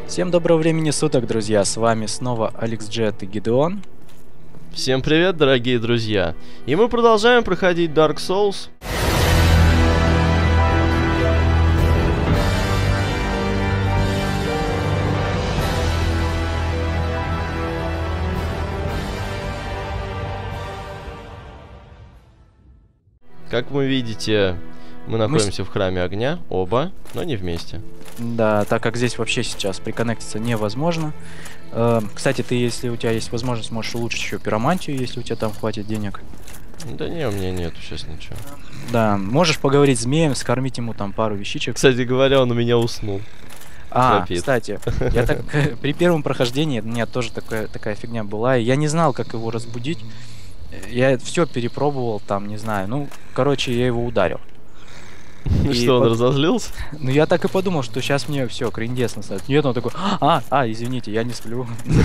Всем доброго времени суток, друзья! С вами снова Алекс Джет и Гидеон. Всем привет, дорогие друзья! И мы продолжаем проходить Dark Souls. Как вы видите, мы находимся в храме огня, оба, но не вместе. Да, так как здесь вообще сейчас приконнектиться невозможно. Кстати, ты, если у тебя есть возможность, можешь улучшить еще пиромантию, если у тебя там хватит денег. Да не, у меня нету сейчас ничего. Да, можешь поговорить с змеем, скормить ему там пару вещичек. Кстати говоря, он у меня уснул. Храпит. Кстати, я так при первом прохождении у меня тоже такая фигня была, и я не знал, как его разбудить. Я все перепробовал, там, не знаю, ну, короче, я его ударил. Что, он разозлился? Ну, я так и подумал, что сейчас мне все, криндец настает. Нет, он такой, извините, я не сплю.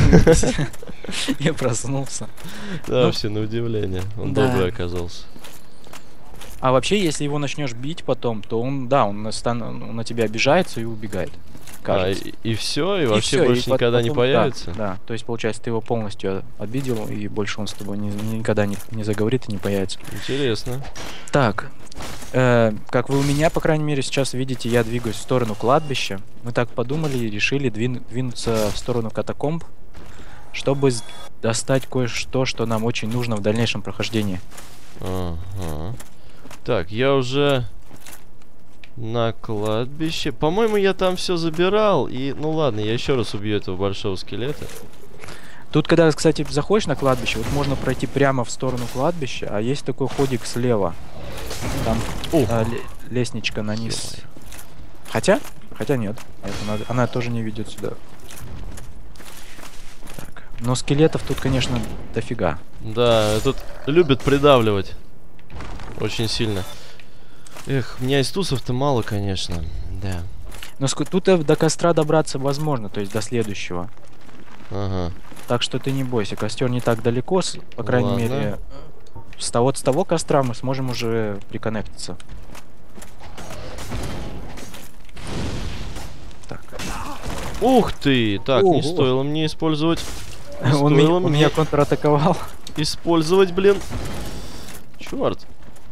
Я проснулся. Да, вообще, на удивление. Он добрый оказался. А вообще, если его начнешь бить потом, то он на тебя обижается и убегает. И все, и вообще больше никогда не появится? Да, то есть, получается, ты его полностью обидел, и больше он с тобой никогда не заговорит и не появится. Интересно. Так, как вы у меня, по крайней мере, сейчас видите, я двигаюсь в сторону кладбища. Мы так подумали и решили двинуться в сторону катакомб, чтобы достать кое-что, что нам очень нужно в дальнейшем прохождении. Ага. Так, я уже на кладбище. По-моему, я там все забирал. И, ну ладно, я еще раз убью этого большого скелета. Тут, когда, кстати, заходишь на кладбище, вот можно пройти прямо в сторону кладбища, а есть такой ходик слева. Там лестничка на низ. Хотя нет. Она тоже не ведет сюда. Так. Но скелетов тут, конечно, дофига. Да, тут любят придавливать. Очень сильно. Эх, у меня истусов-то мало, конечно. Да. Но тут до костра добраться возможно, то есть до следующего. Ага. Так что ты не бойся, костер не так далеко, по крайней мере. С того костра мы сможем уже приконнектиться. Так. Ух ты! Так, не стоило мне использовать. Он меня контратаковал. Использовать, блин. Черт.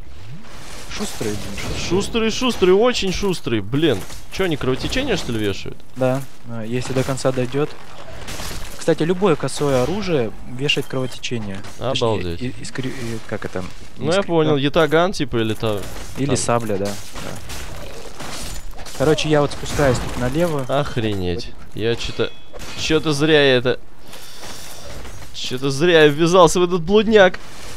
Шустрый, очень шустрый. Блин, что, они кровотечение, что ли, вешают? Да, если до конца дойдет. Кстати, любое косое оружие вешает кровотечение. Обалдеть. Как это? Ну, я понял, ятаган, типа, или там... Или сабля, да. Короче, я вот спускаюсь тут налево. Охренеть. Я что-то зря я это... Что-то зря я ввязался в этот блудняк.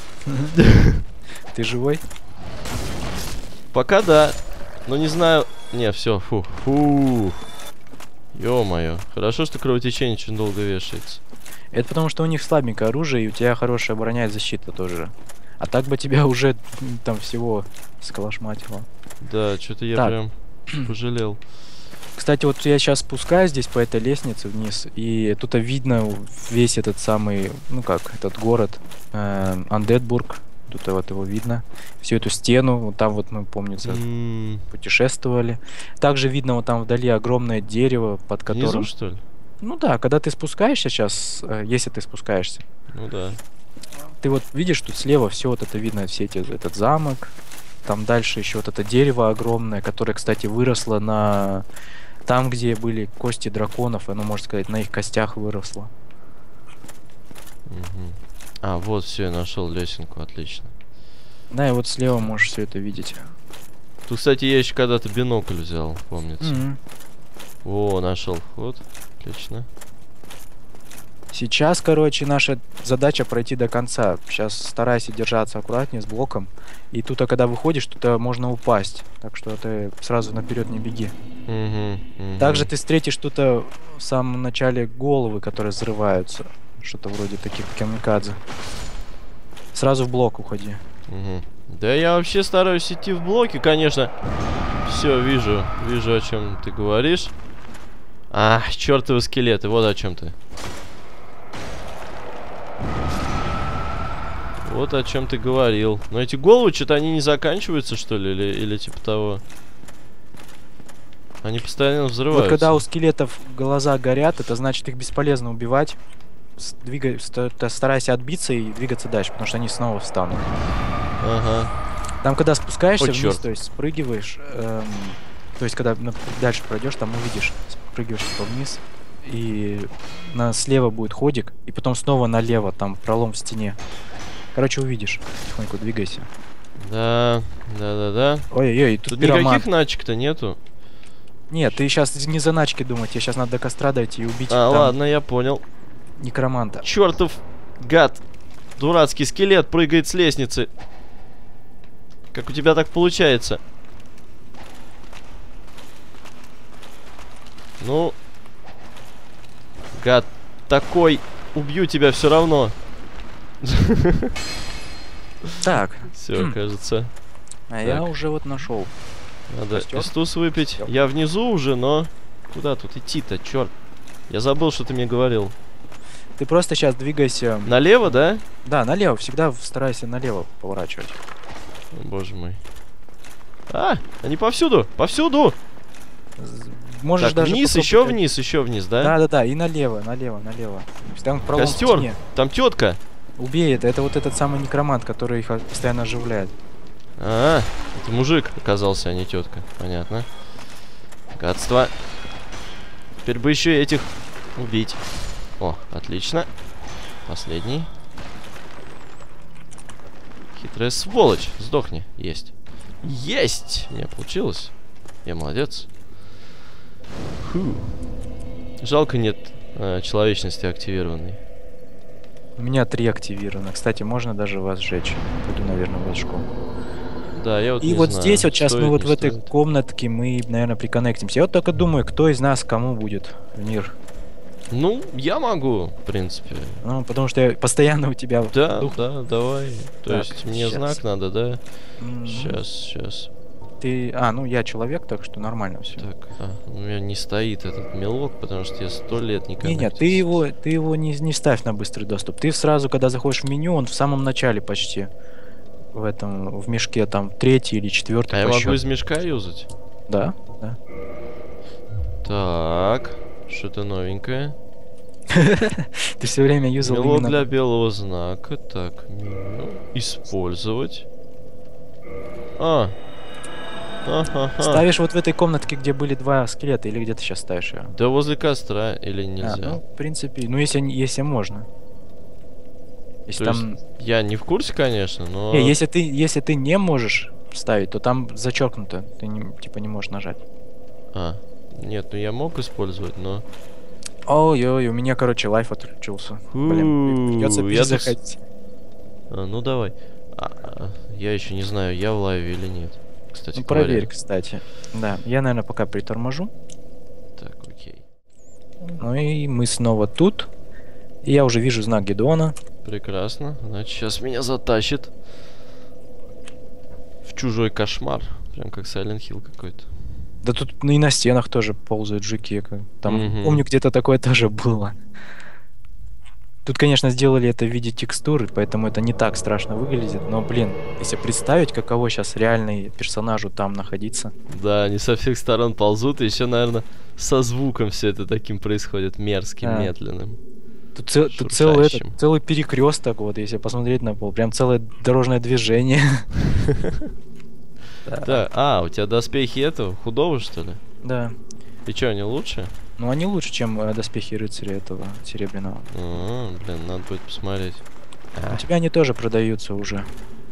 Ты живой? Пока да. Но не знаю... Не, все, фу. Ё-моё. Хорошо, что кровотечение очень долго вешается. Это потому, что у них слабенькое оружие, и у тебя хорошая броня и защита тоже. А так бы тебя уже там всего сколошматило. Да, что-то я прям пожалел. Кстати, вот я сейчас спускаюсь здесь по этой лестнице вниз, и тут видно весь этот самый, этот город, Андетбург. Тут вот его видно. Всю эту стену. Вот там вот мы, помнится, путешествовали. Также видно вот там вдали огромное дерево, под которым... Внизу, что ли? Ну да, когда ты спускаешься сейчас, если ты спускаешься. Ну да. Ты вот видишь, тут слева все вот это видно, этот замок. Там дальше еще вот это дерево огромное, которое, кстати, выросло на... Там, где были кости драконов, оно, можно сказать, на их костях выросло. А, вот, все, я нашел лесенку, отлично. Да, и вот слева можешь все это видеть. Тут, кстати, я еще когда-то бинокль взял, помнится. О, нашел вход. Отлично. Сейчас, короче, наша задача пройти до конца. Сейчас старайся держаться аккуратнее с блоком. И тут, когда выходишь, тут можно упасть. Так что ты сразу наперед не беги. Также ты встретишь тут в самом начале головы, которые взрываются. Что-то вроде таких камикадзе. Сразу в блок уходи. Да я вообще стараюсь идти в блоки, конечно. Все, вижу, о чем ты говоришь. Чертовы скелеты, вот о чем ты. Вот о чем ты говорил. Но эти головы, что-то они не заканчиваются, что ли, или типа того. Они постоянно взрываются. Вот когда у скелетов глаза горят, это значит их бесполезно убивать. Старайся отбиться и двигаться дальше, потому что они снова встанут. Ага. Там, когда спускаешься вниз, черт. то есть спрыгиваешь, то есть когда дальше пройдешь, там увидишь, спрыгиваешь типа вниз, и слева будет ходик, и потом снова налево, там пролом в стене. Короче, увидишь. Тихонько двигайся. Да. Ой-ой-ой, тут пироман. Никаких начек-то нету. Нет, ты сейчас не за начки думай, тебе сейчас надо до костра дойти и убить ладно, я понял. Некроманта. Чертов гад. Дурацкий скелет прыгает с лестницы. Как у тебя так получается? Ну, гад такой, убью тебя все равно. Так. Все, кажется. Я уже вот нашел. Надо эстус выпить. Я внизу уже, но куда тут идти-то, черт? Я забыл, что ты мне говорил. Ты просто сейчас двигайся. Налево, да? Да, налево. Всегда старайся налево поворачивать. О, боже мой. Они повсюду, повсюду. Можешь так, даже вниз, еще вниз, да? Да, и налево. Там костер, там тетка. Убей это вот этот самый некромант, который их постоянно оживляет. Это мужик оказался, а не тетка. Понятно. Гадство. Теперь бы еще этих убить. О, отлично. Последний. Хитрая сволочь. Сдохни. Есть. Есть! У меня получилось. Я молодец. Фу. Жалко, нет человечности активированной. У меня 3 активировано. Кстати, можно даже вас сжечь. Пойду, наверное, в школу. Да, я вот и не вот знаю, здесь вот сейчас стоит, мы вот не в этой стоит. комнатке мы, наверное, приконнектимся. Я вот только думаю, кто из нас кому будет в мир. Ну, я могу, в принципе. Ну, потому что я постоянно у тебя... Да, дух. давай. То Так, есть мне щас. знак надо, да? М, Сейчас. Ты... ну я человек, так что нормально все. Так, у меня не стоит этот мелок, потому что я 100 лет не коннектился. Нет, ты его не ставь на быстрый доступ. Ты сразу, когда заходишь в меню, он в самом начале почти. В мешке, там, 3-й или 4-й. А я могу из мешка юзать? Да. Так, что-то новенькое. Ты все время юзал Мелок именно... для белого знака. Так, меню. Использовать. Ставишь вот в этой комнатке, где были 2 скелета, или где ты сейчас ставишь ее? Да возле костра или нельзя? Ну, в принципе, если можно. Если То там... есть я не в курсе, конечно, но... если ты не можешь ставить, то там зачеркнуто. Ты не можешь нажать. Нет, ну я мог использовать, но... Ой-ой, у меня, короче, лайф отключился. Блин, придется перезаходить. Ну давай. Я еще не знаю, я в лайве или нет. Кстати, Ну, проверь, кстати. Да, я, наверное, пока приторможу. Так, окей. Ну и мы снова тут. И я уже вижу знак Гедеона. Прекрасно. Значит, сейчас меня затащит в чужой кошмар. Прям как Silent Hill какой-то. Да тут и на стенах тоже ползают жуки. Там, помню, где-то такое тоже было. Тут, конечно, сделали это в виде текстуры, поэтому это не так страшно выглядит. Но, блин, если представить, каково сейчас реальный персонажу там находиться. Да, они со всех сторон ползут, и еще, наверное, со звуком все это таким происходит, мерзким, медленным. Тут целый перекресток, вот, если посмотреть на пол. Прям целое дорожное движение. Да, у тебя доспехи этого, худого, что ли? Да. И что, они лучше? Ну, они лучше, чем доспехи рыцаря этого серебряного. Блин, надо будет посмотреть. У тебя они тоже продаются уже.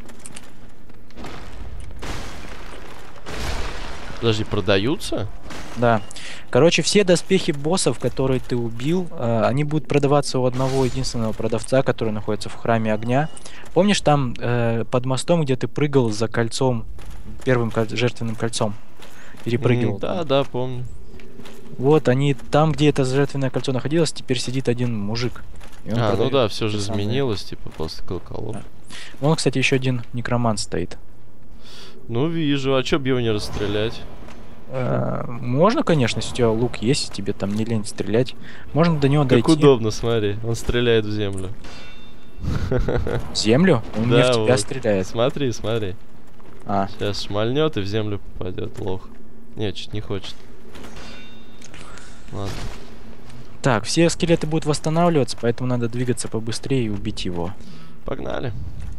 Подожди, продаются? Да. Короче, все доспехи боссов, которые ты убил, они будут продаваться у одного единственного продавца, который находится в храме огня. Помнишь, там под мостом, где ты прыгал за кольцом, первым жертвенным кольцом? Перепрыгивал. Да, помню. Вот они там, где это жертвенное кольцо находилось, теперь сидит один мужик. Ну да, все же изменилось, типа, после колоколов. Да. Вон, кстати, еще один некромант стоит. Ну, вижу. А чё б его не расстрелять? Можно, конечно, если у тебя лук есть, если тебе там не лень стрелять. Можно до него дойти. Как удобно, смотри. Он стреляет в землю. В землю? Он не в тебя стреляет. Смотри. Сейчас шмальнет и в землю попадет, лох. Нет, чуть не хочет. Ладно. Так, все скелеты будут восстанавливаться, поэтому надо двигаться побыстрее и убить его. Погнали.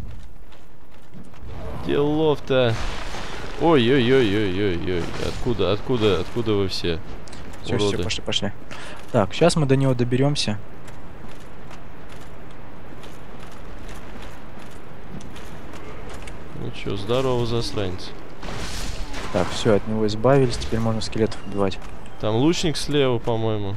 Делов-то. Ой-ой-ой-ой-ой-ой. Откуда вы все? Все, пошли. Так, сейчас мы до него доберемся. Ну чё, здорово, засранец. Так, все, от него избавились, теперь можно скелетов убивать. Там лучник слева, по-моему.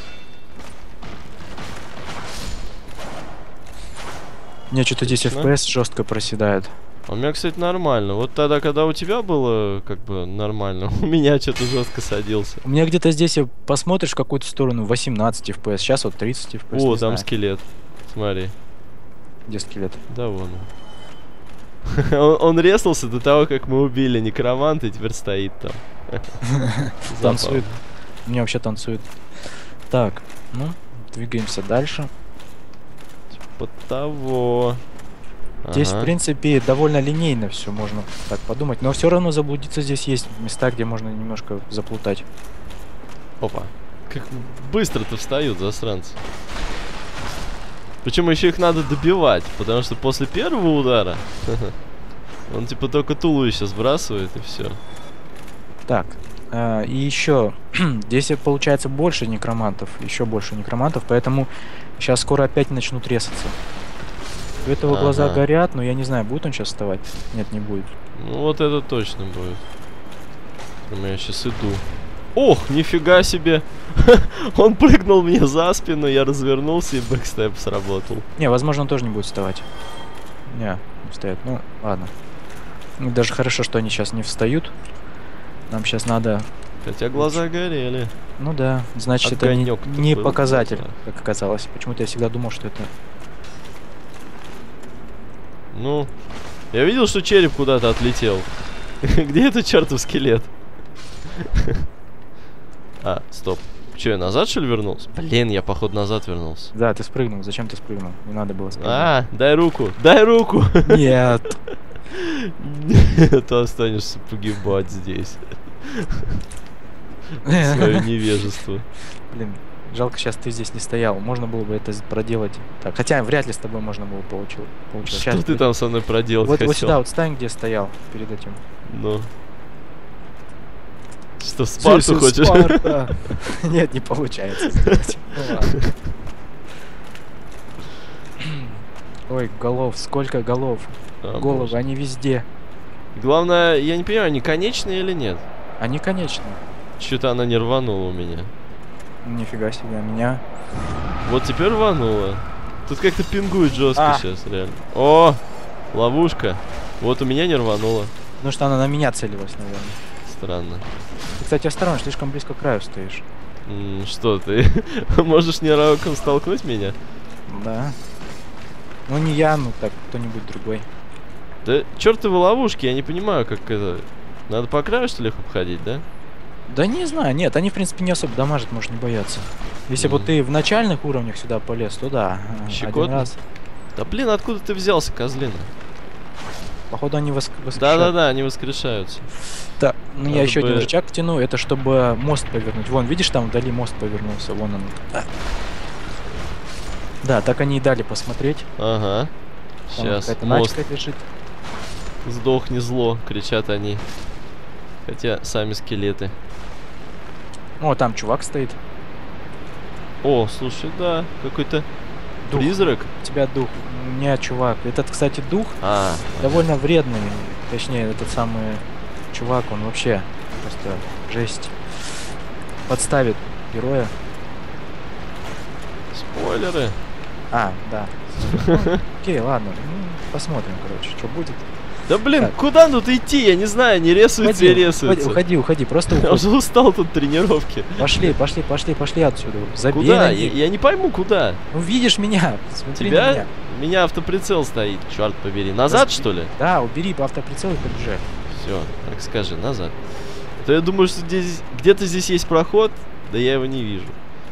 Мне что-то здесь FPS жестко проседает. А у меня, кстати, нормально. Вот тогда, когда у тебя было, как бы, нормально, у меня что-то жестко садился. У меня где-то здесь, посмотришь в какую-то сторону, 18 FPS, сейчас вот 30 FPS. О, там скелет. Смотри. Где скелет? Да вон он. Он резался до того, как мы убили некроманта, и теперь стоит там. Танцует. У меня вообще танцует. Так, ну, двигаемся дальше. Типа того. Здесь, в принципе, довольно линейно все можно так подумать, но все равно заблудиться здесь есть места, где можно немножко заплутать. Опа. Как быстро-то встают, засранцы. Причем еще их надо добивать, потому что после первого удара он типа только туловище сбрасывает и все. Так, и еще здесь получается больше некромантов, еще больше некромантов, поэтому сейчас скоро опять начнут резаться. У этого глаза горят, но я не знаю, будет он сейчас вставать? Нет, не будет. Ну вот это точно будет. Я сейчас иду. Ох, нифига себе! Он прыгнул мне за спину, я развернулся и бэкстеп сработал. Не, возможно, он тоже не будет вставать. Не встает. Ну, ладно. Даже хорошо, что они сейчас не встают. Нам сейчас надо... Хотя глаза горели. Ну да, значит, это не показатель, как оказалось. Почему-то я всегда думал, что это... Ну, я видел, что череп куда-то отлетел. Где этот чертов скелет? А, стоп. Че, я назад, что ли, вернулся? Блин, я, походу, назад вернулся. Да, ты спрыгнул. Зачем ты спрыгнул? Не надо было спрыгнуть. А, дай руку. Дай руку. Нет. Ты останешься погибать здесь. Свое невежество. Блин, жалко, сейчас ты здесь не стоял. Можно было бы это проделать. Так, хотя вряд ли с тобой можно было получить. Что ты там со мной проделать хотел? Вот сюда, вот стань, где стоял перед этим. Ну. Что, Спарту хочешь? Спарта. Нет, не получается сделать. Ой, голов, сколько голов. Головы, они везде. Главное, я не понимаю, они конечные или нет? Они конечные. Что-то она не рванула у меня. Нифига себе, меня. Вот теперь рванула. Тут как-то пингует жестко сейчас, реально. О, ловушка. Вот у меня не рванула. Потому что она на меня целилась, наверное. Странно. Ты, кстати, осторожно, слишком близко к краю стоишь. Что ты? Можешь ненароком столкнуть меня? Да. Ну не я, ну так, кто-нибудь другой. Да чертовы ловушки, я не понимаю, как это... Надо по краю, что ли, их обходить, да? Да не знаю, нет, они, в принципе, не особо дамажат, можешь не бояться. Если бы ты в начальных уровнях сюда полез, то да, один раз. Да блин, откуда ты взялся, козлина? Походу они воскрешаются. Да-да-да, они воскрешаются. Да, ну я еще один рычаг тяну, это чтобы мост повернуть. Вон, видишь, там вдали мост повернулся, вон он. Да, так они и дали посмотреть. Ага. Там сейчас мост лежит. Сдохни зло, кричат они. Хотя сами скелеты. О, там чувак стоит. О, слушай, да, какой-то призрак. У тебя дух. Не, чувак. Этот, кстати, дух довольно вредный. Точнее, этот самый чувак, он вообще просто жесть. Подставит героя. Спойлеры. Да. Окей, ладно. Посмотрим, короче, что будет. Да блин, куда тут идти? Я не знаю, не ресаются и ресаются. Уходи, просто уходи. Я уже устал тут тренировки. Пошли отсюда. Забей. Куда? Я не пойму, куда. Ну видишь меня, смотри на меня. У меня автоприцел стоит, черт побери. Назад, что ли? Да, убери автоприцел и побежи. Все, так скажи, назад. То я думаю, что здесь где-то здесь есть проход, да я его не вижу.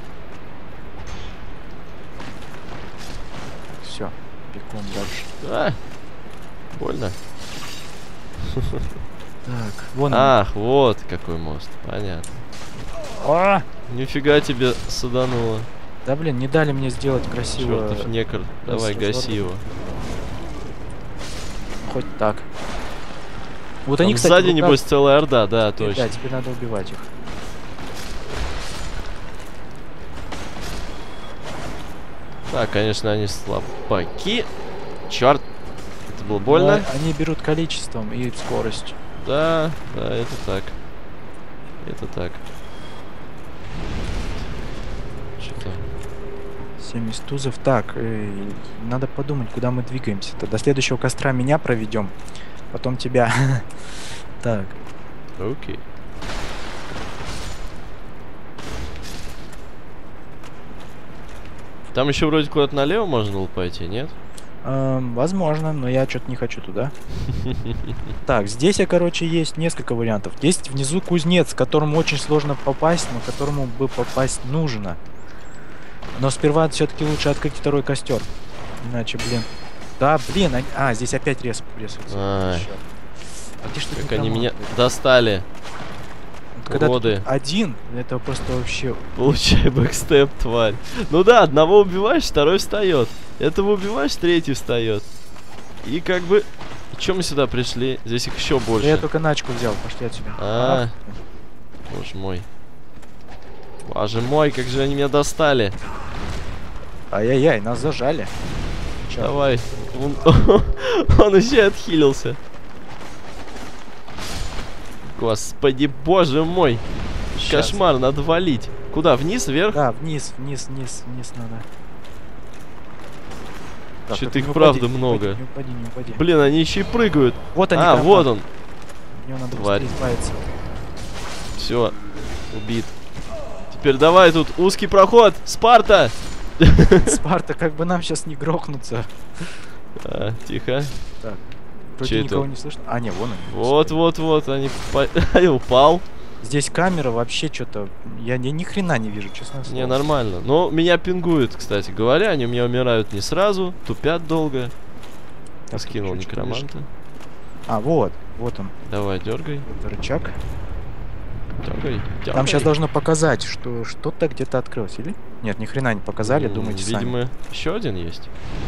Все, бегом дальше. Больно. Так, вон он. Ах, вот какой мост, понятно. Нифига тебе садануло. Да блин, не дали мне сделать красиво. Чертов некр. Давай, гаси его. Хоть так. Вот там они, кстати, сзади, небось, целая орда, да, точно. Да, теперь надо убивать их. Да, конечно, они слабаки. Черт. Это было больно. Но они берут количеством и скоростью. Да, да, это так. Это так. Что-то. 70 тузов. Так, надо подумать, куда мы двигаемся-то. До следующего костра меня проведем. Потом тебя. Так. Окей. Там еще вроде куда-то налево можно было пойти, нет? Возможно, но я что-то не хочу туда. Так, здесь, короче, есть несколько вариантов. Есть внизу кузнец, к которому очень сложно попасть, но к которому бы попасть нужно. Но сперва все-таки лучше открыть второй костер. Иначе, блин. Да, блин, здесь опять ресурсы. А где что-то как они меня достали. Когда ты один, это просто вообще... Получай бэкстеп, тварь. Ну да, одного убиваешь, второй встает. Этого убиваешь, третий встает. И как бы... Чем мы сюда пришли? Здесь их еще больше. Я только начку взял, пошли отсюда. Боже мой. Боже мой, как же они меня достали. Ай-яй-яй, нас зажали. Давай. Он еще отхилился. Господи, боже мой. Сейчас. Кошмар, надо валить. Куда, вниз, вверх? Да, вниз надо. Что-то их правда много. Не упади. Блин, они еще и прыгают. Вот они. Вот он. Мне надо быстрее избавиться. Все, убит. Теперь давай тут узкий проход. Спарта! Спарта, как бы нам сейчас не грохнуться. Тихо. Так. Вроде никого не слышно. Не, вон они. Вот, они упал. Здесь камера вообще что-то... Я ни хрена не вижу, честно слово. Не, нормально. Но меня пингуют, кстати говоря. Они у меня умирают не сразу, тупят долго. Так, скинул некроманта. Вот он. Давай, дергай. Это рычаг. Дергай. Там сейчас должно показать, что что-то где-то открылось, или? Нет, ни хрена не показали, думайте сами. Видимо, еще один есть.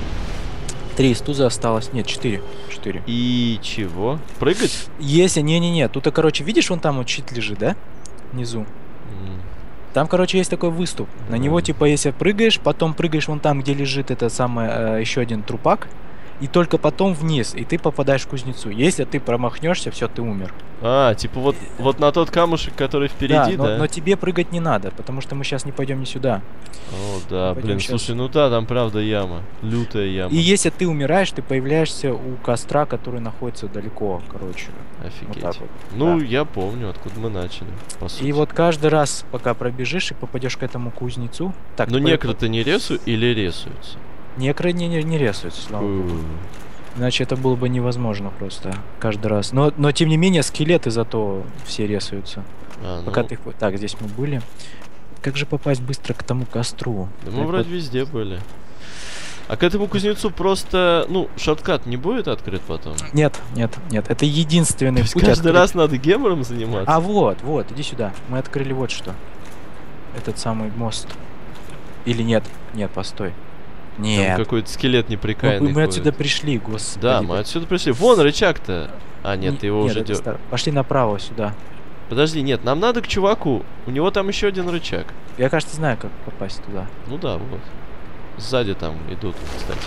3 из туза осталось. Нет, 4. И чего? Прыгать? Если, не. Тут, короче, видишь, вон там вот щит лежит, да? Внизу. Там, короче, есть такой выступ. На него, типа, если прыгаешь, потом прыгаешь вон там, где лежит это самое, еще один трупак. И только потом вниз, и ты попадаешь в кузнецу. Если ты промахнешься, все, ты умер. Типа вот на тот камушек, который впереди, да? Но тебе прыгать не надо, потому что мы сейчас не пойдем не сюда. О, да, блин, слушай, ну да, там правда яма. Лютая яма. И если ты умираешь, ты появляешься у костра, который находится далеко, короче. Офигеть. Вот вот. Ну, я помню, откуда мы начали, по сути. И вот каждый раз, пока пробежишь и попадешь к этому кузнецу... Так, но некры-то не ресуют или ресуются? Некры не ресуются, слава богу. Иначе это было бы невозможно просто каждый раз. Но тем не менее, скелеты зато все ресуются. Пока ты... Так, здесь мы были. Как же попасть быстро к тому костру? Да мы вроде везде были. А к этому кузнецу просто, шорткат не будет открыт потом? Нет. Это единственный путь. Каждый раз надо гемором заниматься? Вот, иди сюда. Мы открыли вот что. Этот самый мост. Или нет? Нет, постой. Нет. Там какой-то скелет неприкаянный. Мы отсюда пришли, господи. Да, мы отсюда пришли. Вон рычаг-то. Нет, ты его уже делаешь. Пошли направо сюда. Подожди, нет, нам надо к чуваку. У него там еще один рычаг. Я, кажется, знаю, как попасть туда. Ну да, вот. Сзади там идут, кстати.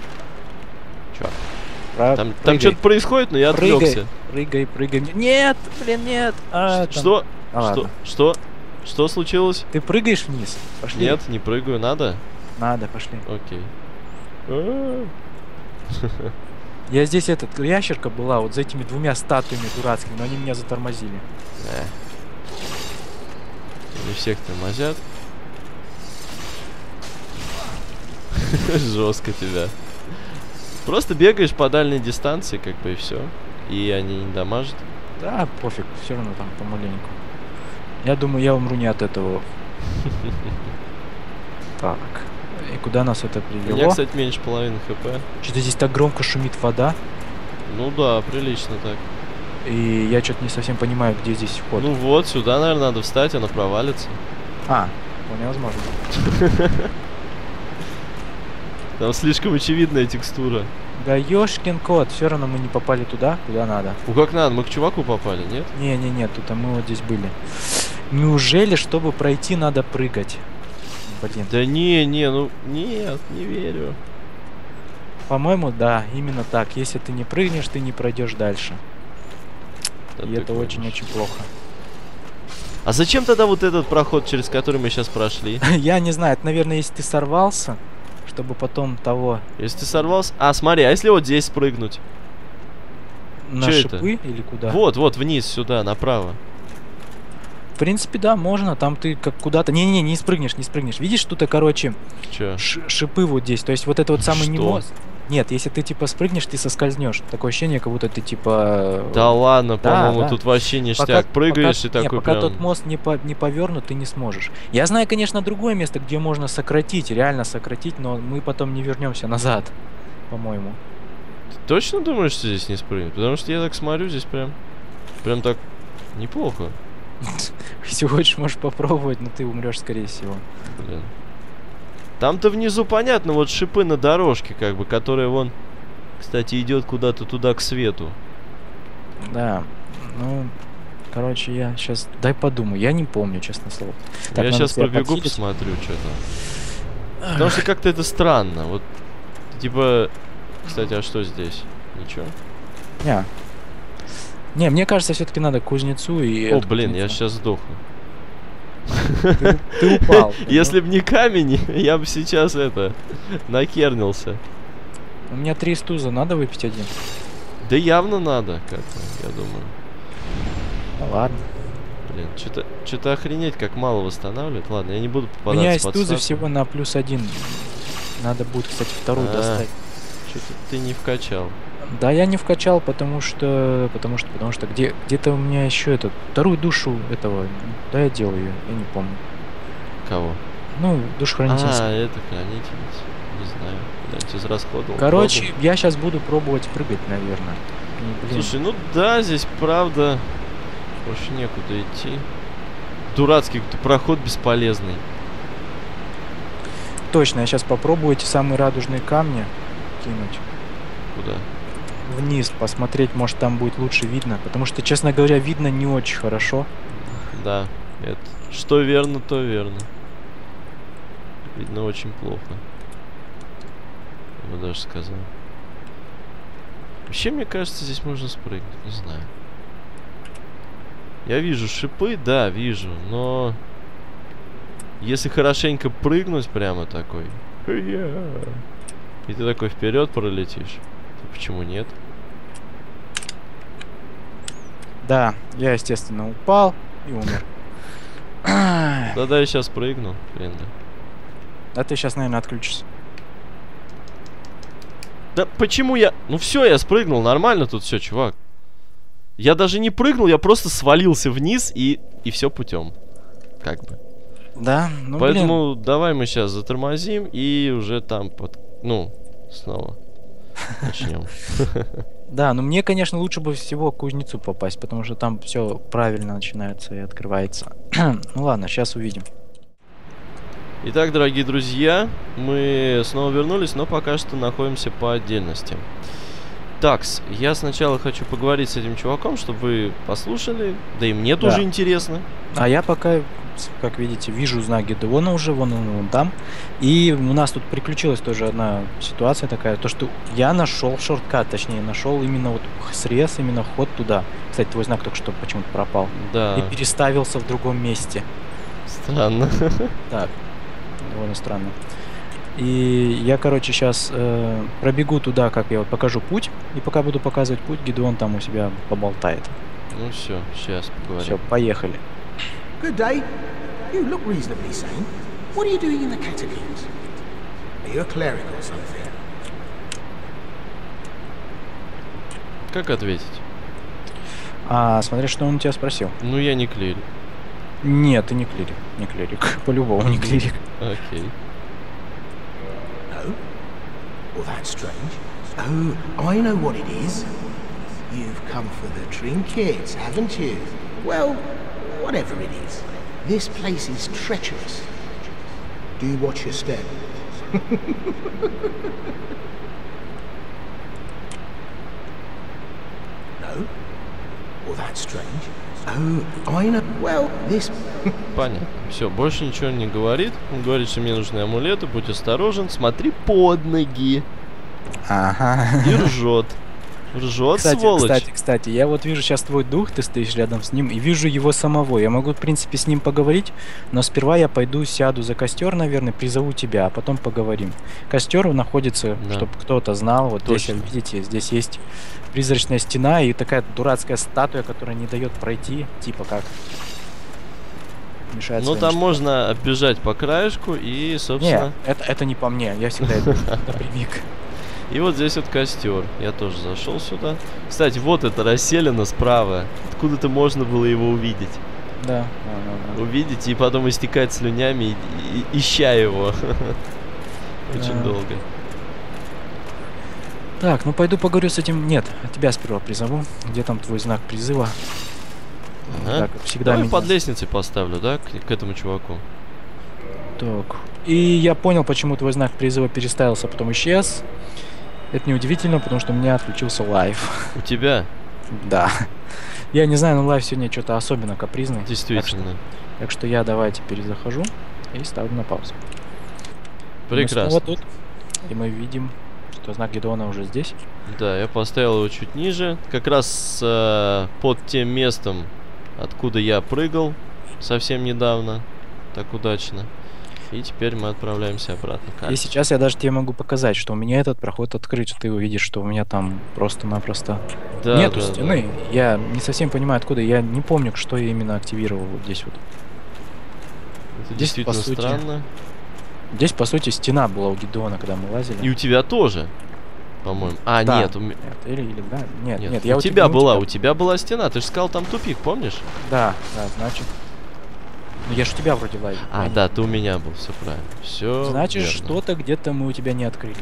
Чувак. Там что-то происходит, но я отвлекся. Прыгай. Нет, блин, нет. Что? Что случилось? Ты прыгаешь вниз? Пошли. Нет, не прыгаю, надо? Надо, пошли. Окей. Я здесь ящерка была вот за этими 2 статуями дурацкими, но они меня затормозили. Не всех тормозят. Жестко тебя. Просто бегаешь по дальней дистанции, как бы, и все. И они не дамажат. Да, пофиг, все равно там помаленьку. Я думаю, я умру не от этого. Так. И куда нас это привело? У меня, кстати, меньше половины хп. Что-то здесь так громко шумит вода. Ну да, прилично так. И я что-то не совсем понимаю, где здесь вход. Ну вот, сюда, наверное, надо встать, она провалится. Вполне возможно. Там слишком очевидная текстура. Да ёшкин кот, все равно мы не попали туда, куда надо. Как надо? Мы к чуваку попали, нет? Не, тут мы вот здесь были. Неужели, чтобы пройти, надо прыгать? Блин. Да нет, не верю. По-моему, да, именно так. Если ты не прыгнешь, ты не пройдешь дальше. Да, и это очень-очень плохо. А зачем тогда вот этот проход, через который мы сейчас прошли? Я не знаю, это, наверное, если ты сорвался, чтобы потом того... Если ты сорвался... А, смотри, а если вот здесь спрыгнуть? На Чё шипы это? или куда? Вот, вниз, сюда, направо. В принципе, да, можно. Там ты как куда-то... Не-не-не, не спрыгнешь. Видишь, тут, короче, Чё? шипы вот здесь. То есть вот это вот самый не Что? мост. Нет, если ты типа спрыгнешь, ты соскользнешь. Такое ощущение, как будто ты типа... Да ладно, Да, по-моему, да. тут вообще ништяк. Прыгаешь и такой пока прям... тот мост не повернут, ты не сможешь. Я знаю, конечно, другое место, где можно сократить, реально сократить, но мы потом не вернемся назад, по-моему. Ты точно думаешь, что здесь не спрыгнуть? Потому что я так смотрю, здесь прям так неплохо. Если хочешь, можешь попробовать, но ты умрешь, скорее всего. Блин. Там-то внизу понятно, вот шипы на дорожке, как бы, которая вон, кстати, идет куда-то туда к свету. Да, ну, короче, я сейчас... Дай подумаю, я не помню, честное слово. Так, я надо сейчас себя пробегу, подсилить. посмотрю, что там. Потому что как-то это странно. Вот, типа... Кстати, а что здесь? Ничего? Не, мне кажется, все-таки надо к кузнецу и... О, от блин, кузнеца. я сейчас сдохну. Ты упал. Если б не камень, я бы сейчас накернился. У меня 3 стуза, надо выпить один? Да явно надо, как-то, я думаю. Ну ладно. Блин, что-то охренеть, как мало восстанавливает. Ладно, я не буду У попадаться меня есть под стузы статую. всего на +1. Надо будет, кстати, вторую достать. Что-то ты не вкачал. Да, я не вкачал, потому что где-то у меня еще вторую душу этого. Да, я делаю ее, я не помню. Кого? Ну, душ хранительница. Это хранительница. Не знаю. Куда-нибудь израсходовал. Короче, я сейчас буду пробовать прыгать, наверное. И, блин, Слушай, ну да, здесь правда больше некуда идти. Дурацкий какой-то проход бесполезный. точно, я сейчас попробую эти самые радужные камни кинуть. Куда? Вниз посмотреть, может там будет лучше видно. Потому что, честно говоря, видно не очень хорошо. Да, это что верно, то верно. Видно очень плохо. Я бы даже сказал. Вообще, мне кажется, здесь можно спрыгнуть, не знаю. Я вижу шипы, да, вижу, но... Если хорошенько прыгнуть прямо такой... И ты такой вперед пролетишь, то почему нет? Да, я, естественно, упал и умер. Да-да, я сейчас прыгну, блин, да. А ты сейчас, наверное, отключишься. Да почему я... Ну все, я спрыгнул, нормально тут все, чувак. Я даже не прыгнул, я просто свалился вниз и все путем. Как бы. Да, ну поэтому давай мы сейчас затормозим и уже там снова начнем. Да, но мне, конечно, лучше бы всего к кузнецу попасть, потому что там все правильно начинается и открывается. Ну ладно, сейчас увидим. Итак, дорогие друзья, мы снова вернулись, но пока что находимся по отдельности. Такс, я сначала хочу поговорить с этим чуваком, чтобы вы послушали, да и мне тоже интересно. А я пока, как видите, вижу знак Гедеона уже, вон он там. И у нас тут приключилась тоже одна ситуация такая, то что я нашел шорткат, точнее, нашел именно вот срез, именно ход туда. Кстати, твой знак только что почему-то пропал. Да. И переставился в другом месте. Странно. Так, довольно странно. И я, короче, сейчас пробегу туда, как я вот покажу путь. И пока буду показывать путь, Гедеон там у себя поболтает. Ну все, сейчас поговорим. Все, поехали. Good day. You look reasonably sane. What are you doing in the catacombs? Are you a cleric or something? Как ответить? Смотри, что он у тебя спросил. Ну, я не клирик. Нет, ты не клирик. Не клирик. По-любому не клирик. Окей. No? Well, that's strange. Oh, I know what it is. You've come for the trinkets, haven't you? Well, whatever it is. This place is treacherous. Do watch your step. No? Well, that's strange. Oh, I know. Well, this... Понятно. Все, больше ничего не говорит. Он говорит, что мне нужны амулеты, будь осторожен, смотри под ноги. Ага. И ржет. Ржет, сволочь. Кстати, я вот вижу сейчас твой дух, ты стоишь рядом с ним, и вижу его самого. Я могу, в принципе, с ним поговорить, но сперва я пойду сяду за костер, наверное, призову тебя, а потом поговорим. Костер находится, да, чтобы кто-то знал. Вот точно. Здесь, видите, здесь есть призрачная стена и такая дурацкая статуя, которая не дает пройти, типа как. Мешает. Ну там можно оббежать по краешку и, собственно... Нет, это не по мне, я всегда иду напрямик. И вот здесь вот костер. Я тоже зашел сюда. Кстати, вот это расселено справа. Откуда-то можно было его увидеть. Да. Увидеть и потом истекать слюнями, ища его. Очень долго. Так, ну пойду поговорю с этим. Нет, тебя сперва призову. Где там твой знак призыва? Ага. Так, всегда меня... под лестницей поставлю, да, к этому чуваку. Так. И я понял, почему твой знак призыва переставился, потом исчез. Это неудивительно, потому что у меня отключился лайв. У тебя? Да. Я не знаю, но лайв сегодня что-то особенно капризный. Действительно. Так что я давай теперь захожу и ставлю на паузу. Прекрасно. Вот тут. И мы видим, что знак Гедеона уже здесь. Да, я поставил его чуть ниже. Как раз под тем местом, откуда я прыгал совсем недавно. Так удачно. И теперь мы отправляемся обратно. И сейчас я даже тебе могу показать, что у меня этот проход открыт, что ты увидишь, что у меня там просто-напросто нету стены. Да. Я не совсем понимаю, откуда. Я не помню, что я именно активировал вот здесь вот. Это здесь, действительно, по сути, странно. Здесь, по сути, стена была у Гедеона, когда мы лазили. И у тебя тоже, по-моему. А, да. Нет. Или да. Нет, я у тебя была. У тебя была стена. Ты же сказал, там тупик, помнишь? Да, значит. Ну я ж у тебя вроде лазил. А, да, ты у меня был, все правильно. Все. Значит, что-то где-то мы у тебя не открыли.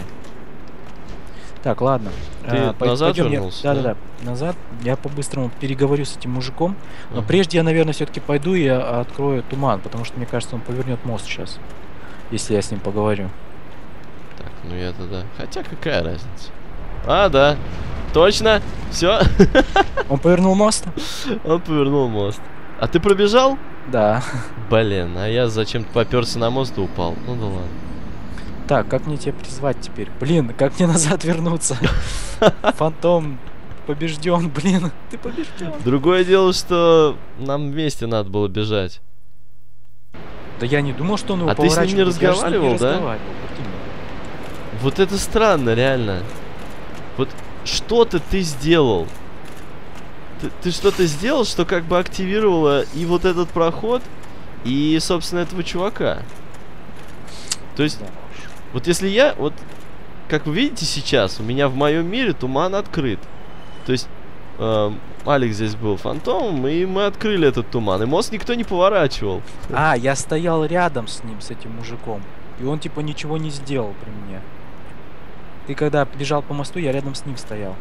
Так, ладно. Ты назад вернулся? Да, назад. Я по-быстрому переговорю с этим мужиком. Но прежде я, наверное, все-таки пойду и открою туман, потому что мне кажется, он повернет мост сейчас. Если я с ним поговорю. Так, ну я тогда. Хотя какая разница? А, да. Точно. Все. Он повернул мост? Он повернул мост. А ты пробежал? Да. Блин, а я зачем-то попёрся на мост и упал. Ну да ладно. Так, как мне тебя призвать теперь? Блин, как мне назад вернуться? Фантом побежден, блин. Ты побежден. Другое дело, что нам вместе надо было бежать. Да я не думал, что он его А ты с ним не разговаривал, да? Вот это странно, реально. Вот что-то ты сделал. Ты что-то сделал, что как бы активировало и вот этот проход, и, собственно, этого чувака. То есть, вот если я, вот, как вы видите сейчас, у меня в моем мире туман открыт. То есть, Алекс здесь был фантомом, и мы открыли этот туман, и мост никто не поворачивал. А, я стоял рядом с ним, с этим мужиком, и он, типа, ничего не сделал при мне. Ты когда бежал по мосту, я рядом с ним стоял.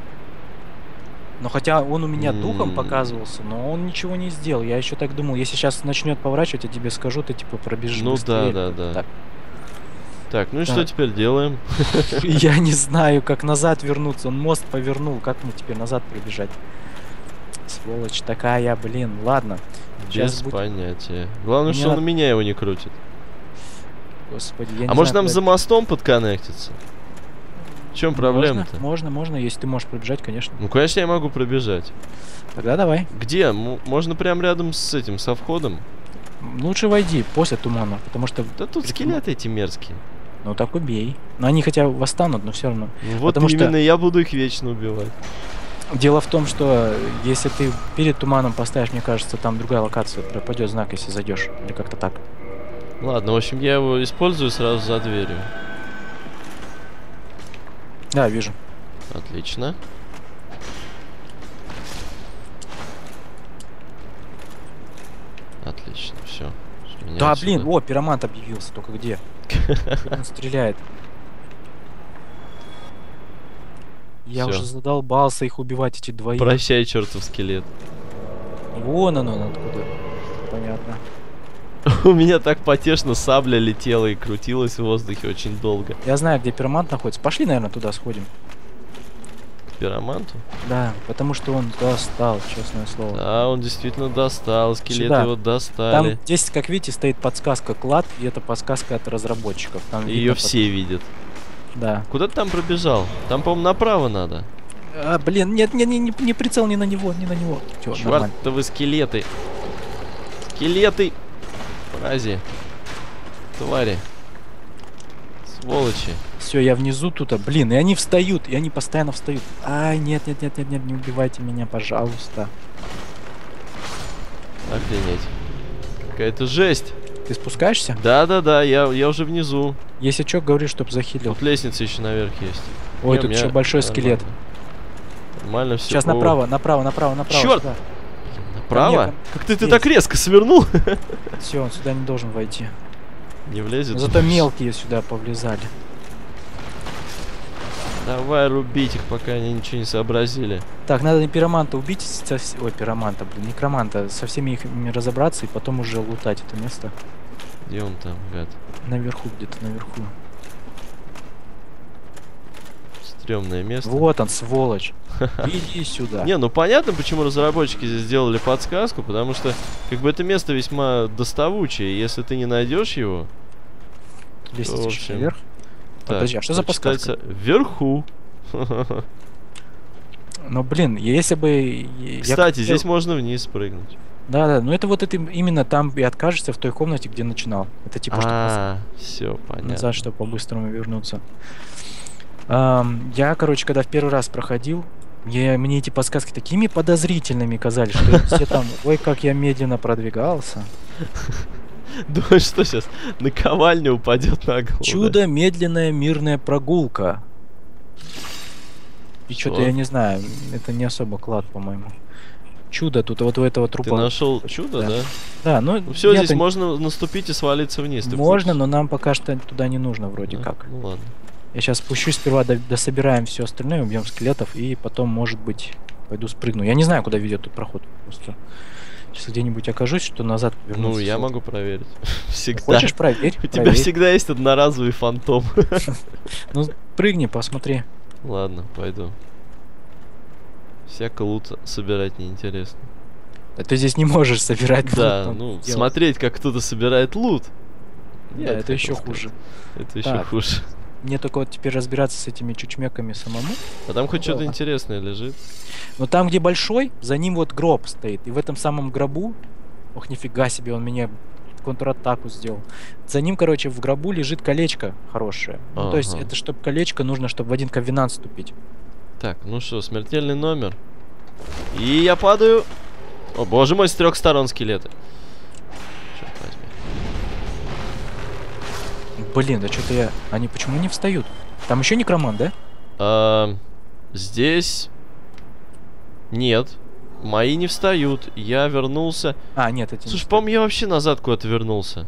Но хотя он у меня духом показывался, но он ничего не сделал. Я еще так думал, если сейчас начнет поворачивать, я тебе скажу, ты типа пробежишь быстрее. Ну да. Так, ну и что теперь делаем? Я не знаю, как назад вернуться. Он мост повернул, как мне теперь назад пробежать? Сволочь такая, блин. Ладно. Без понятия. Главное, что он у меня его не крутит. Господи, я не знаю. Может нам за мостом подконнектиться? В чем проблема-то? Можно, если ты можешь пробежать, конечно. Ну, конечно, я могу пробежать. Тогда давай. Где? Можно прям рядом с этим, со входом? Лучше войди после тумана, потому что... Да тут скелеты эти мерзкие. Ну так убей. Но они хотя восстанут, но все равно. Ну, вот именно я буду их вечно убивать. Дело в том, что если ты перед туманом поставишь, мне кажется, там другая локация, пропадет знак, если зайдешь. Или как-то так. Ладно, в общем, я его использую сразу за дверью. Да, вижу. Отлично. Отлично, все. Да, отсюда... блин, о, пиромант объявился, только где? Он стреляет. Я уже задолбался их убивать, эти двоих. Прощай, чертов скелет. Вон он откуда. Понятно. У меня так потешно сабля летела и крутилась в воздухе очень долго. Я знаю, где пиромант находится. Пошли, наверное, туда сходим. К пироманту? Да, потому что он достал, честное слово. Да, он действительно достал, скелеты Сюда. его достали. Там здесь, как видите, стоит подсказка клад, и это подсказка от разработчиков. Там Ее видно все видят. Да. Куда ты там пробежал? Там, по-моему, направо надо. А, блин, нет, не прицел ни на него, ни на него. Всё, нормально. Чёртовы скелеты. Скелеты. Мрази. Твари. Сволочи. Все, я внизу тут, блин, и они встают, и они постоянно встают. Ай, нет, не убивайте меня, пожалуйста. Охренеть. Какая-то жесть. Ты спускаешься? Да, я уже внизу. Если чё, говори, чтоб захилил. Тут лестница еще наверх есть. Ой, Не, тут у меня еще большой нормально. скелет. Нормально все. Сейчас направо. Чёрт! Сюда. Направо? Нет, Как ты здесь. так резко свернул? Все, он сюда не должен войти. Не влезет. Зато мелкие сюда повлезали. Давай рубить их, пока они ничего не сообразили. Так, надо пироманта убить. Ой, пироманта, блин, некроманта. Со всеми их разобраться и потом уже лутать это место. Где он там, гад? Наверху, где-то наверху. Стрёмное место. Вот он, сволочь. Иди сюда. Не, ну понятно, почему разработчики здесь сделали подсказку, потому что как бы это место весьма доставучее, и если ты не найдешь его, Лестница в еще общем, наверх. так, Подожди, а что за подсказка? читается вверху. Ну, блин, если бы... Кстати, здесь можно вниз прыгнуть. Да, ну это вот это именно там и откажешься в той комнате, где начинал. Это типа, что все понятно. назад, чтобы по-быстрому вернуться. Я, короче, когда в первый раз проходил, мне эти подсказки такими подозрительными казались, что все там, ой, как я медленно продвигался. Думаешь, что сейчас наковальня упадет на голову? Чудо, медленная мирная прогулка. И что-то я не знаю, это не особо клад, по-моему. Чудо тут вот у этого трупа. Ты нашел чудо, да? Да, ну все, здесь можно наступить и свалиться вниз. Можно, но нам пока что туда не нужно вроде как. Ну ладно. Я сейчас спущусь сперва, дособираем все остальное, убьем скелетов и потом, может быть, пойду спрыгну. Я не знаю, куда ведет тут проход. Просто сейчас где-нибудь окажусь, что назад вернуться. Ну, я могу проверить. Всегда. Хочешь проверить? У тебя всегда есть одноразовый фантом. Ну, прыгни, посмотри. Ладно, пойду. Всяко лут собирать неинтересно. Ты здесь не можешь собирать лут. Да, ну, смотреть, как кто-то собирает лут. Нет, это еще хуже. Это еще хуже. Мне только вот теперь разбираться с этими чучмеками самому. А там хоть что-то интересное лежит. Но там, где большой, за ним вот гроб стоит. И в этом самом гробу... Ох, нифига себе, он мне контратаку сделал. За ним, короче, в гробу лежит колечко хорошее. Ну, то есть, это чтобы колечко нужно, чтобы в один ковенант вступить. Так, ну что, смертельный номер. И я падаю. О, боже мой, с 3 сторон скелеты. Черт возьми. Блин, да что-то я... Они почему не встают? Там еще некромант, да? Здесь... Нет. Мои не встают. Я вернулся. Нет, эти. Слушай, по-моему, я вообще назад куда-то вернулся.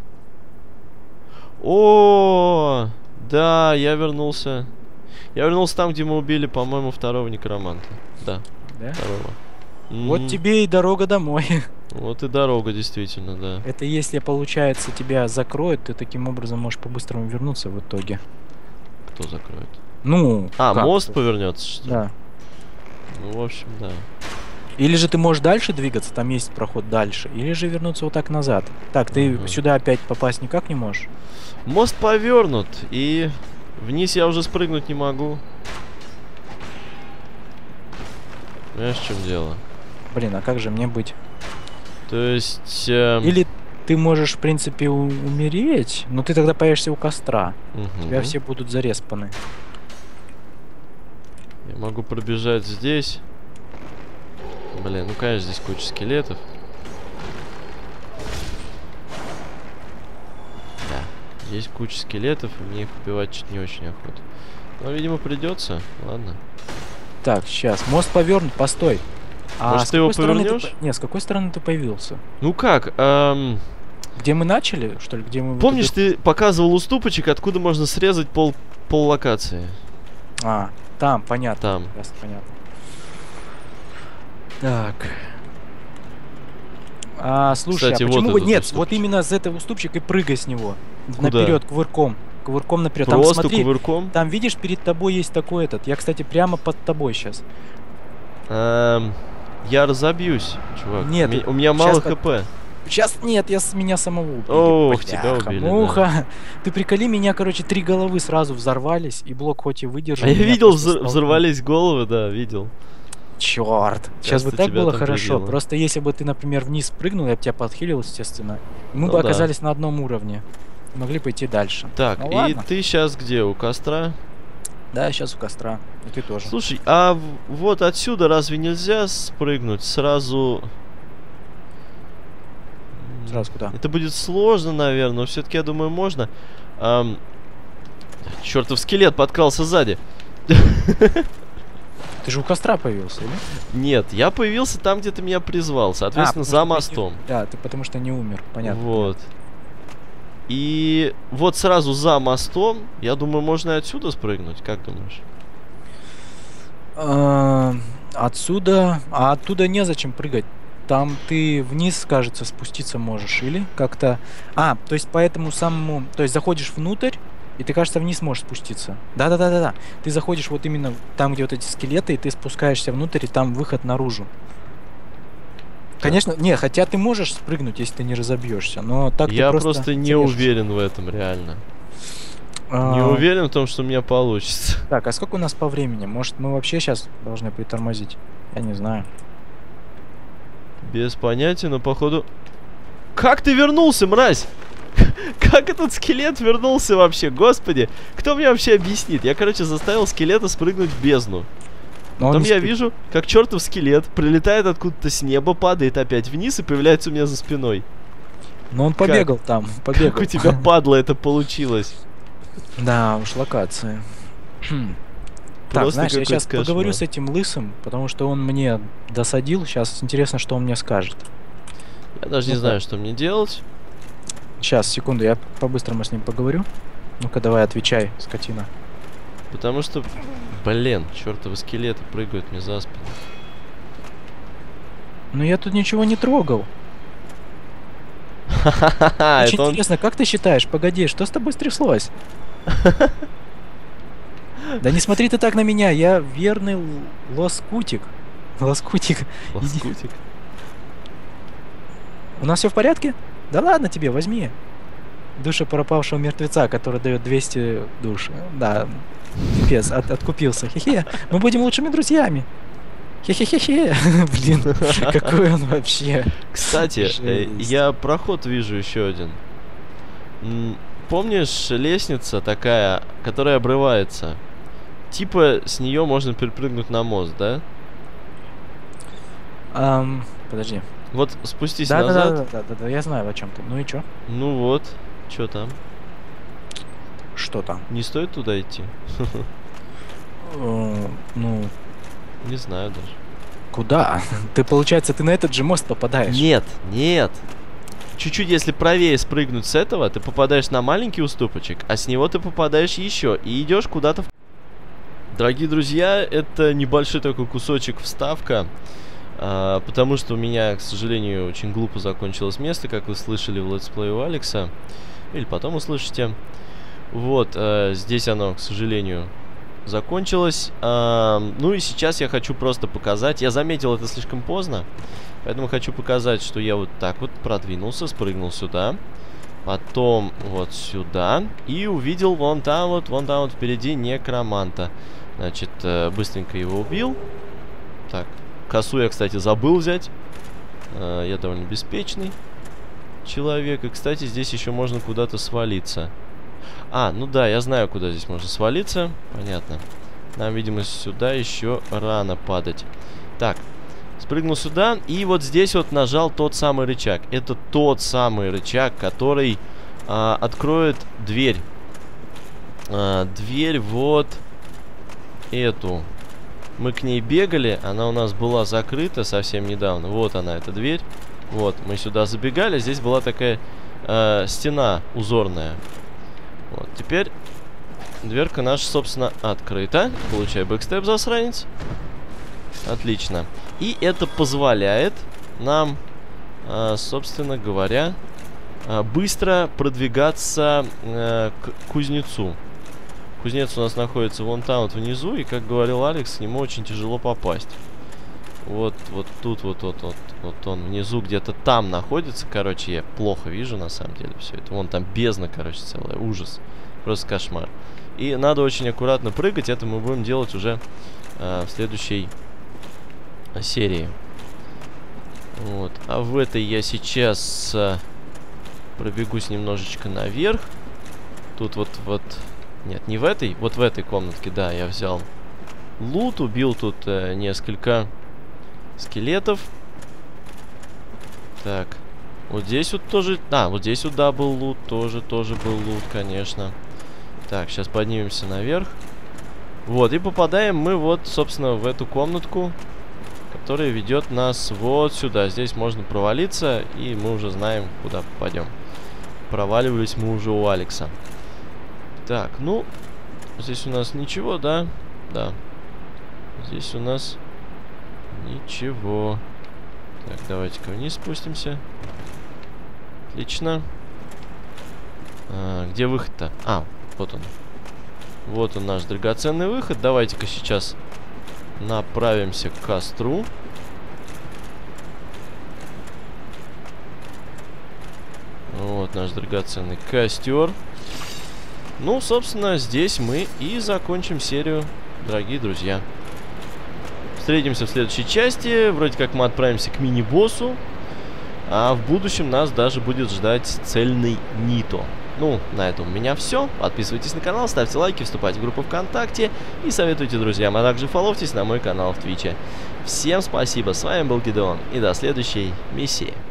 О, да, я вернулся. Я вернулся там, где мы убили, по-моему, 2-го некроманта. Да, 2-го. Вот тебе и дорога домой. Вот и дорога, действительно, да. Это если, получается, тебя закроют, ты таким образом можешь по-быстрому вернуться в итоге. Кто закроет? Ну, мост повернется, что ли? Да. Ну, в общем, да. Или же ты можешь дальше двигаться, там есть проход дальше, или же вернуться вот так назад. Так, ты сюда опять попасть никак не можешь? Мост повернут, и вниз я уже спрыгнуть не могу. Понимаешь, в чем дело? Блин, а как же мне быть? То есть... Или ты можешь, в принципе, умереть, но ты тогда появишься у костра. Тебя все будут зареспаны. Я могу пробежать здесь. Блин, ну конечно, здесь куча скелетов. Да, здесь куча скелетов, и мне их убивать чуть не очень охота. Но, видимо, придется. Ладно. Так, сейчас. Мост повернут, постой. Может, ты его повернешь? Нет, с какой стороны ты появился? Ну как? Где мы начали, что ли? Где мы... Помнишь, ты показывал уступочек, откуда можно срезать пол локации? Там, понятно. Там. Ясно, понятно. Так. Слушай, Кстати, а почему вот нет? уступчик. Вот именно с этого уступчика и прыгай с него. Куда? Наперед, кувырком. Кувырком наперед. Там, Просто смотри, кувырком? там, видишь, перед тобой есть такой этот. Я, кстати, прямо под тобой сейчас. Я разобьюсь, чувак. Нет, у меня мало хп. Сейчас нет, меня самого убили. Ох, тебя убили, муха. да. Ты приколи, меня, короче, 3 головы сразу взорвались, и блок хоть и выдержал. А я меня видел, просто столкнул. взорвались головы, да, видел. Черт. Сейчас бы Кажется, так тебя было там хорошо. прибило. Просто если бы ты, например, вниз прыгнул, я бы тебя подхилил, естественно. И мы Ну бы да. оказались на одном уровне. Могли пойти дальше. Так, Ну и ладно. ты сейчас где? У костра? Да, сейчас у костра. И ты тоже. Слушай, а вот отсюда разве нельзя спрыгнуть сразу? Сразу куда? Это будет сложно, наверное, но все-таки, я думаю, можно. Чертов скелет подкрался сзади. Ты же у костра появился, или? Нет, я появился там, где ты меня призвал, соответственно, за мостом. Да, ты потому что не умер, понятно. Вот. И вот сразу за мостом, я думаю, можно и отсюда спрыгнуть. Как думаешь? Отсюда... А оттуда незачем прыгать. Там ты вниз, кажется, спуститься можешь. Или как-то... то есть по этому самому... То есть заходишь внутрь, и ты, кажется, вниз можешь спуститься. Да. Ты заходишь вот именно там, где вот эти скелеты, и ты спускаешься внутрь, и там выход наружу. Конечно, не, хотя ты можешь спрыгнуть, если ты не разобьешься, но так Я ты просто не уверен в этом, реально. Не уверен в том, что у меня получится. Так, а сколько у нас по времени? Может, мы вообще сейчас должны притормозить? Я не знаю. Без понятия, но походу... Как ты вернулся, мразь? Как этот скелет вернулся вообще? Господи, кто мне вообще объяснит? Я, короче, заставил скелета спрыгнуть в бездну. Потом я вижу, как чертов скелет прилетает откуда-то с неба, падает опять вниз и появляется у меня за спиной. Но он побегал там, побегал. Как у тебя, падла, это получилось? Да, уж локация. Так, знаешь, я сейчас поговорю с этим лысым, потому что он мне досадил. Сейчас интересно, что он мне скажет. Я даже не знаю, что мне делать. Сейчас, секунду, я по-быстрому с ним поговорю. Ну-ка, давай, отвечай, скотина. Потому что, блин, чертовы скелеты прыгают мне за спину. Ну я тут ничего не трогал. Очень интересно, как ты считаешь? Погоди, что с тобой стряслось? Да не смотри ты так на меня, я верный лоскутик. Лоскутик. Лоскутик. У нас все в порядке? Да ладно тебе, возьми. Душа пропавшего мертвеца, который дает 200 душ. Да, пипец, откупился. Хе-хе, мы будем лучшими друзьями. Хе-хе-хе-хе. Блин, какой он вообще. Кстати, я проход вижу еще один. Помнишь, лестница такая, которая обрывается? Типа с нее можно перепрыгнуть на мост, да? Подожди. Вот спустись назад. Да, я знаю, о чем ты. Ну и чё? Ну вот, чё там? Что там? Не стоит туда идти? Ну... Не знаю даже. Куда? Ты, получается, ты на этот же мост попадаешь? Нет, нет. Чуть-чуть, если правее спрыгнуть с этого, ты попадаешь на маленький уступочек, а с него ты попадаешь еще и идешь куда-то. Дорогие друзья, это небольшой такой кусочек вставка, потому что у меня, к сожалению, очень глупо закончилось место, как вы слышали в летсплее у Алекса, или потом услышите. Вот, здесь оно, к сожалению, закончилось. Ну и сейчас я хочу просто показать. Я заметил это слишком поздно, поэтому хочу показать, что я вот так вот продвинулся, спрыгнул сюда, потом вот сюда и увидел вон там вот впереди некроманта. Значит, быстренько его убил. Так, косу я, кстати, забыл взять. Я довольно беспечный человек. И, кстати, здесь еще можно куда-то свалиться. Ну да, я знаю, куда здесь можно свалиться. Понятно. Нам, видимо, сюда еще рано падать. Так, спрыгнул сюда. И вот здесь вот нажал тот самый рычаг. Это тот самый рычаг, который откроет дверь. Дверь вот эту. Мы к ней бегали. Она у нас была закрыта совсем недавно. Вот она, эта дверь. Вот, мы сюда забегали. Здесь была такая стена узорная. Вот, теперь дверка наша, собственно, открыта. Получай бэкстеп, засранец. Отлично. И это позволяет нам собственно говоря, быстро продвигаться к кузнецу. Кузнец у нас находится вон там вот внизу, и, как говорил Алекс, к нему очень тяжело попасть. Вот тут вот он внизу где-то там находится. Короче, я плохо вижу на самом деле все это. Вон там бездна, короче, целая. Ужас. Просто кошмар. И надо очень аккуратно прыгать. Это мы будем делать уже в следующей серии. Вот. А в этой я сейчас пробегусь немножечко наверх. Тут вот... Нет, не в этой. Вот в этой комнатке, да, я взял лут. Убил тут несколько скелетов. Так. Вот здесь вот тоже... вот здесь вот, да, был лут. Тоже был лут, конечно. Так, сейчас поднимемся наверх. Вот, и попадаем мы вот, собственно, в эту комнатку, которая ведет нас вот сюда. Здесь можно провалиться, и мы уже знаем, куда попадем. Проваливались мы уже у Алекса. Так, ну, здесь у нас ничего, да? Да. Здесь у нас ничего. Так, давайте-ка вниз спустимся. Отлично. Где выход-то? Вот он. Вот он, наш драгоценный выход. Давайте-ка сейчас направимся к костру. Вот наш драгоценный костер. Ну, собственно, здесь мы и закончим серию, дорогие друзья. Встретимся в следующей части. Вроде как мы отправимся к мини-боссу. А в будущем нас даже будет ждать цельный Нито. Ну, на этом у меня все. Подписывайтесь на канал, ставьте лайки, вступайте в группу ВКонтакте и советуйте друзьям, а также фолловьтесь на мой канал в Твиче. Всем спасибо, с вами был Гидеон, и до следующей миссии.